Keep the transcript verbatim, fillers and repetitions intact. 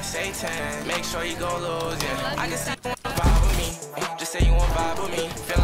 Satan, make sure you gon' lose, yeah. I can see you wanna vibe with me. Just say you wanna vibe with me. Feel